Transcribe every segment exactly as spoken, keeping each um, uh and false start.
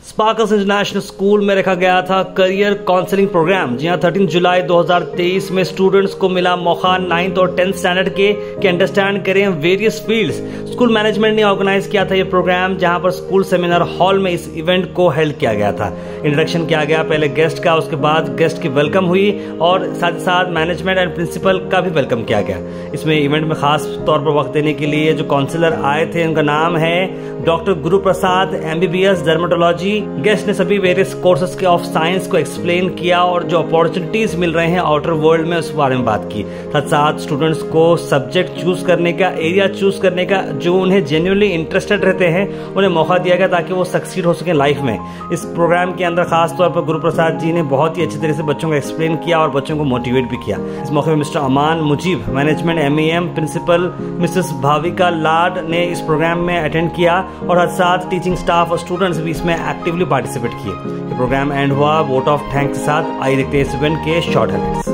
Sparkles international school में रखा गया था करियर काउंसलिंग प्रोग्राम। जी हाँ, तेरह जुलाई दो हज़ार तेईस में स्टूडेंट्स को मिला मौका नाइन्थ और टेंथ स्टैंडर्ड के कि अंडरस्टैंड करें वेरियस फील्ड्स। स्कूल मैनेजमेंट ने ऑर्गेनाइज किया था ये प्रोग्राम, जहां पर स्कूल सेमिनार हॉल में इस इवेंट को हेल्ड किया गया था। इंट्रोडक्शन किया गया पहले गेस्ट का, उसके बाद गेस्ट की वेलकम हुई और साथ ही साथ मैनेजमेंट एंड प्रिंसिपल का भी वेलकम किया गया। इसमें इवेंट में खास तौर पर वक्त देने के लिए जो काउंसलर आए थे, उनका नाम है doctor Guru Prasad, MBBS dermatology. Guest ने सभी वेरियस कोर्सेज के ऑफ साइंस को एक्सप्लेन किया और जो अपॉर्चुनिटीज मिल रहे हैं आउटर वर्ल्ड में उस बारे में बात की। साथ साथ स्टूडेंट्स को सब्जेक्ट चूज करने का, एरिया चूज करने का, जो उन्हें जेन्युइनली इंटरेस्टेड रहते हैं उन्हें मौका दिया गया ताकि वो सक्सीड हो सके लाइफ में। इस प्रोग्राम के अंदर खास तौर पर गुरु प्रसाद जी ने बहुत ही अच्छी तरह से बच्चों को एक्सप्लेन किया और बच्चों को मोटिवेट भी किया। इस मौके में Mr Aman Mujeeb, management M E M principal, Mrs Bhavika Lad ने इस प्रोग्राम में अटेंड किया और साथ साथ टीचिंग स्टाफ और स्टूडेंट्स भी इसमें एक्टिवली पार्टिसिपेट किए। ये प्रोग्राम एंड हुआ वोट ऑफ थैंक्स के साथ। आइए देखते हैं इस इवेंट के शॉर्ट हाइलाइट्स।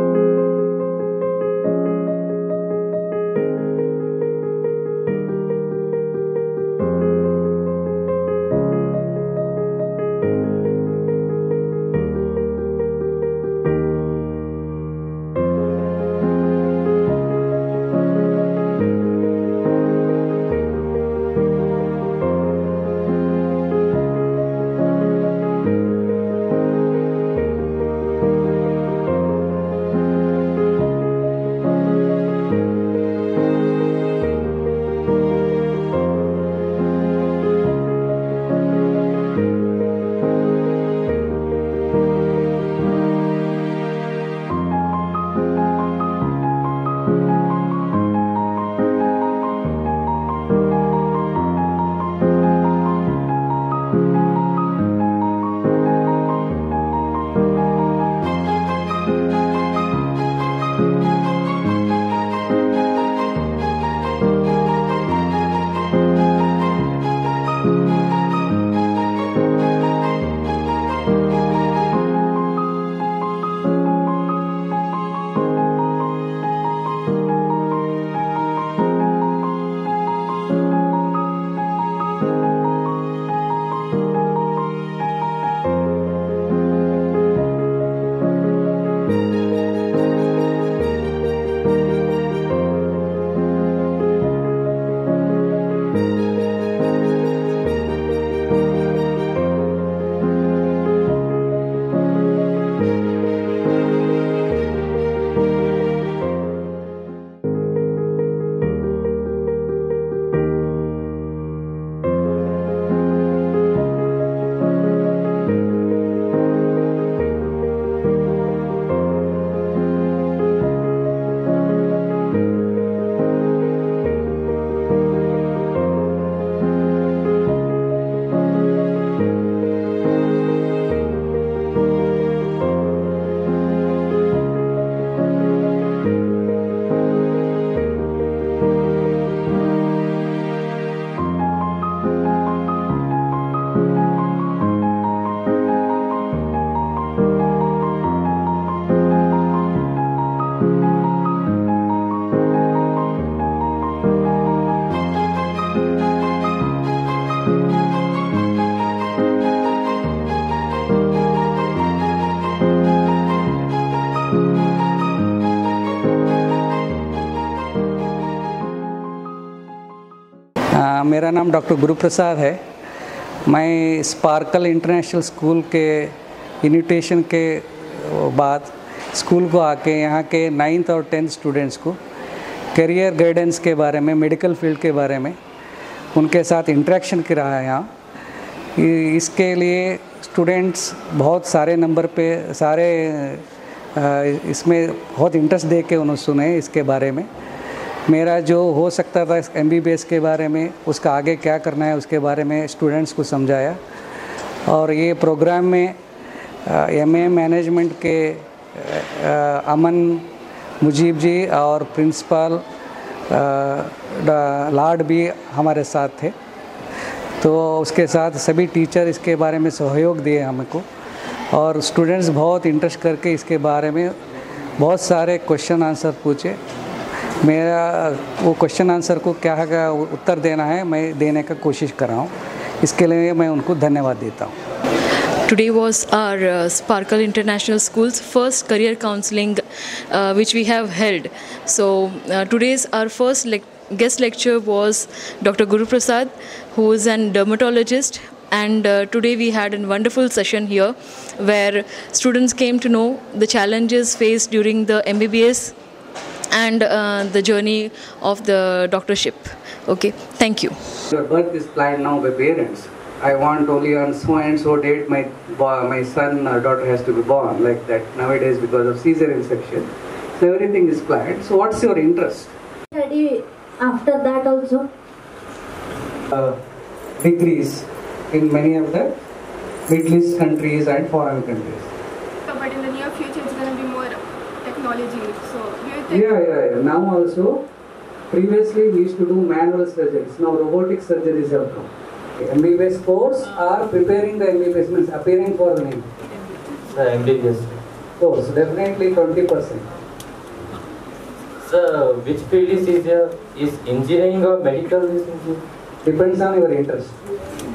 मेरा नाम डॉक्टर गुरु प्रसाद है। मैं स्पार्कल इंटरनेशनल स्कूल के इन्विटेशन के बाद स्कूल को आके यहाँ के नाइन्थ और टेंथ स्टूडेंट्स को करियर गाइडेंस के बारे में, मेडिकल फील्ड के बारे में उनके साथ इंटरेक्शन कर रहा है। यहाँ इसके लिए स्टूडेंट्स बहुत सारे नंबर पे सारे इसमें बहुत इंटरेस्ट दे के उन्होंने सुने इसके बारे में। मेरा जो हो सकता था एमबीबीएस के बारे में, उसका आगे क्या करना है उसके बारे में स्टूडेंट्स को समझाया। और ये प्रोग्राम में एमए मैनेजमेंट के अमन मुजीब जी और प्रिंसिपल लाड भी हमारे साथ थे। तो उसके साथ सभी टीचर इसके बारे में सहयोग दिए हमको और स्टूडेंट्स बहुत इंटरेस्ट करके इसके बारे में बहुत सारे क्वेश्चन आंसर पूछे। मेरा वो क्वेश्चन आंसर को क्या है उत्तर देना है मैं देने का कोशिश कर रहा हूँ। इसके लिए मैं उनको धन्यवाद देता हूँ। Today was our uh, Sparkle International School's first career counseling uh, which we have held. So uh, today's our first le guest lecture was Doctor Guru Prasad, who is a dermatologist, and uh, today we had a wonderful session here where students came to know the challenges faced during the M B B S and uh, the journey of the doctorship. Okay, thank you. Your birth is planned now by parents. I want only on so and so date my my son or daughter has to be born, like that nowadays because of cesarean section. So everything is planned. So what's your interest? Study after that also. Uh, degrees in many of the Middle East countries and foreign countries. So, but in the near future it's going to be more technology. So do you think? Yeah, yeah, yeah. Now also, previously we used to do manual surgeries. Now robotic surgeries have come. M B B S course are preparing the M B B S, means appearing for the name. The M B B S course, definitely twenty percent. So, which field is easier? Is engineering or medical? Is Depends on your interest.